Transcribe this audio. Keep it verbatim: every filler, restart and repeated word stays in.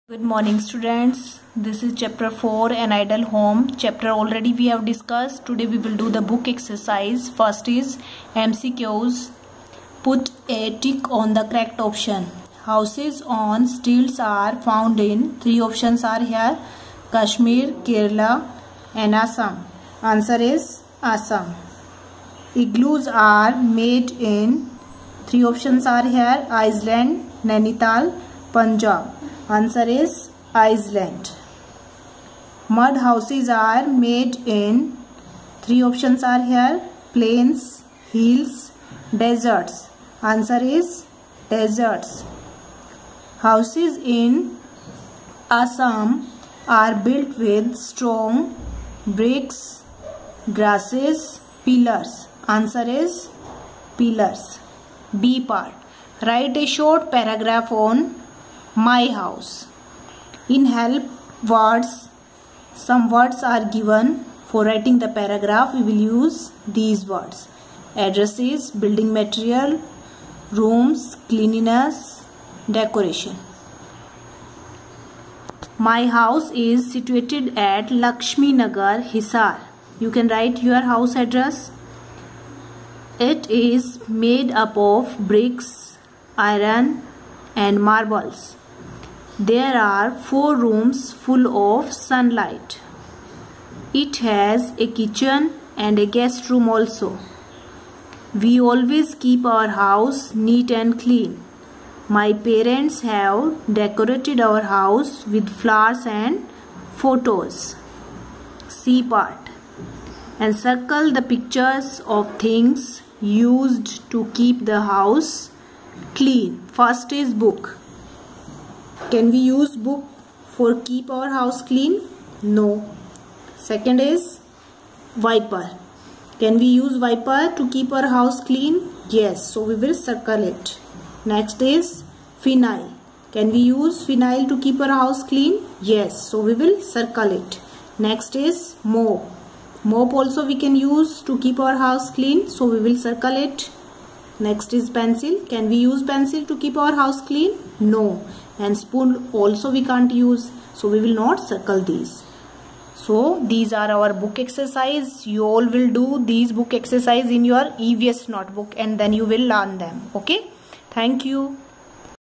Good morning students. This is chapter four, an ideal home. Chapter already we have discussed. Today we will do the book exercise. First is M C Qs. Put a tick on the correct option. Houses on stilts are found in, three options are here, Kashmir, Kerala and Assam. Answer is Assam. Igloos are made in, three options are here, Iceland, Nainital, Punjab. Answer is Iceland. Mud houses are made in, three options are here, plains, hills, deserts. Answer is deserts. Houses in Assam are built with strong bricks, grasses, pillars. Answer is pillars. B part. Write a short paragraph on my house. In help words, some words are given. For writing the paragraph, we will use these words: addresses, building material, rooms, cleanliness, decoration. My house is situated at Lakshmi Nagar, Hisar. You can write your house address. It is made up of bricks, iron and marbles. There are four rooms full of sunlight. It has a kitchen and a guest room also. We always keep our house neat and clean. My parents have decorated our house with flowers and photos. C part. And circle the pictures of things used to keep the house clean. First is book. Can we use book for keep our house clean? No. Second is wiper. Can we use wiper to keep our house clean? Yes. So we will circle it. Next is phenyl. Can we use phenyl to keep our house clean? Yes. So we will circle it. Next is mop. Mop also we can use to keep our house clean. So we will circle it. Next is pencil. Can we use pencil to keep our house clean? No. And spoon also we can't use. So we will not circle these. So these are our book exercise. You all will do these book exercise in your E V S notebook and then you will learn them. Okay. Thank you.